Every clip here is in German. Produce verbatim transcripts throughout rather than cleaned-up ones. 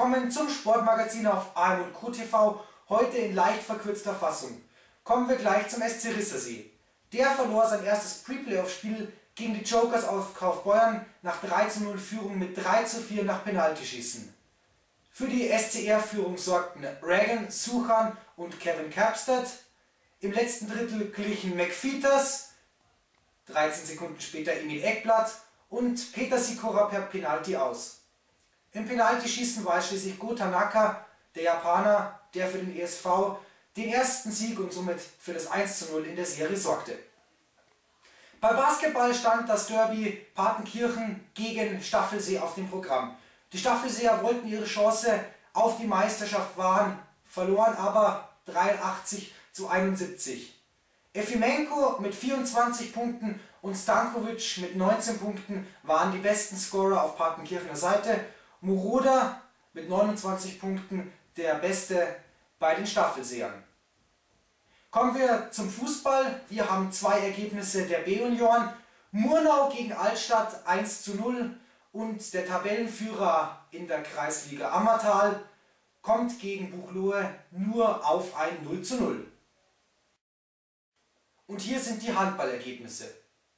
willkommen zum Sportmagazin auf A M und Co T V, heute in leicht verkürzter Fassung. Kommen wir gleich zum S C Rissersee. Der verlor sein erstes Pre-Playoff-Spiel gegen die Jokers aus Kaufbeuern nach drei zu null Führung mit drei zu vier nach Penaltyschießen. Für die S C R-Führung sorgten Reagan, Suchan und Kevin Kapstad. Im letzten Drittel glichen McFeeters, dreizehn Sekunden später Emil Ekblad und Peter Sikora per Penalty aus. Im Penaltyschießen war es schließlich Go Tanaka, der Japaner, der für den E S V den ersten Sieg und somit für das eins zu null in der Serie sorgte. Bei Basketball stand das Derby Partenkirchen gegen Staffelsee auf dem Programm. Die Staffelseer wollten ihre Chance auf die Meisterschaft wahren, verloren aber dreiundachtzig zu einundsiebzig. Efimenko mit vierundzwanzig Punkten und Stankovic mit neunzehn Punkten waren die besten Scorer auf Partenkirchener Seite. Moroda mit neunundzwanzig Punkten der Beste bei den Staffelseern. Kommen wir zum Fußball. Wir haben zwei Ergebnisse der B-Junioren. Murnau gegen Altstadt eins zu null und der Tabellenführer in der Kreisliga Ammertal kommt gegen Buchloe nur auf ein null zu null. Und hier sind die Handballergebnisse.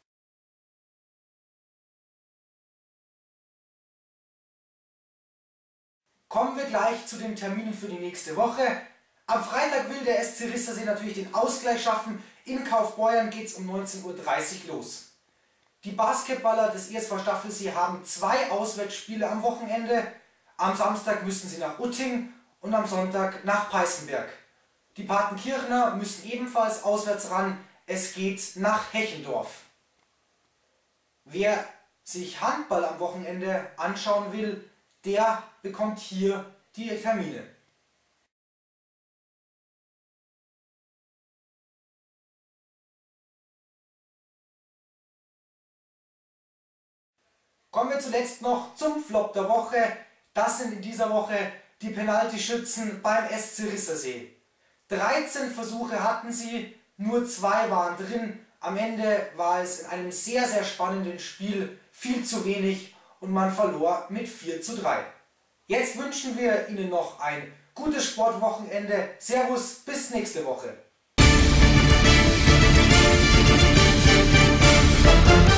Kommen wir gleich zu den Terminen für die nächste Woche. Am Freitag will der S C Rissersee natürlich den Ausgleich schaffen. In Kaufbeuern geht es um neunzehn Uhr dreißig los. Die Basketballer des E S V Staffelsee haben zwei Auswärtsspiele am Wochenende. Am Samstag müssen sie nach Utting und am Sonntag nach Peißenberg. Die Partenkirchner müssen ebenfalls auswärts ran. Es geht nach Hechendorf. Wer sich Handball am Wochenende anschauen will, der bekommt hier die Termine. Kommen wir zuletzt noch zum Flop der Woche. Das sind in dieser Woche die Penaltyschützen beim S C Rissersee. dreizehn Versuche hatten sie, nur zwei waren drin. Am Ende war es in einem sehr, sehr spannenden Spiel viel zu wenig und man verlor mit vier zu drei. Jetzt wünschen wir Ihnen noch ein gutes Sportwochenende. Servus, bis nächste Woche.